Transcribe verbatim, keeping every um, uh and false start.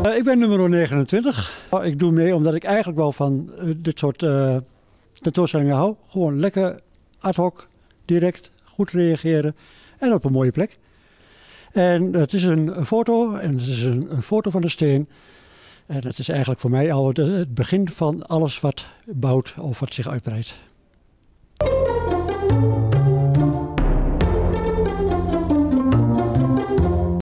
Uh, ik ben nummer negenentwintig. Uh, ik doe mee omdat ik eigenlijk wel van uh, dit soort uh, tentoonstellingen hou. Gewoon lekker ad hoc, direct, goed reageren en op een mooie plek. En het is een, een foto en het is een, een foto van de steen. En dat is eigenlijk voor mij al het begin van alles wat bouwt of wat zich uitbreidt.